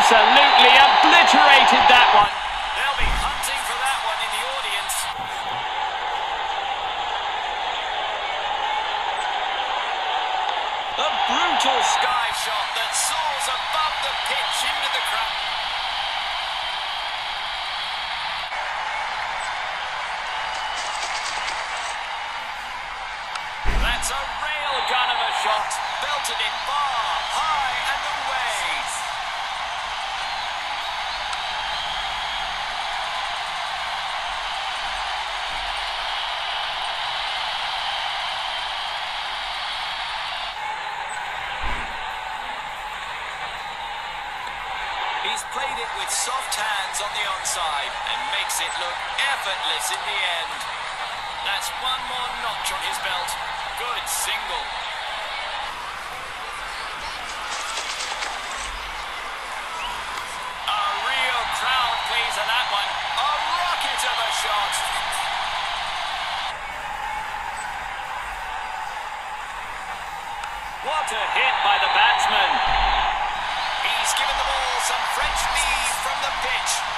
absolutely obliterated that one. They'll be hunting for that one in the audience. A brutal sky shot that soars above the pitch into the crowd. That's a rail gun of a shot. Belted it far, high and away. He's played it with soft hands on the onside and makes it look effortless in the end. That's one more notch on his belt. Good single. A real crowd please on that one. A rocket of a shot. What a hit by the batsman. He's given the ball some French lead from the pitch.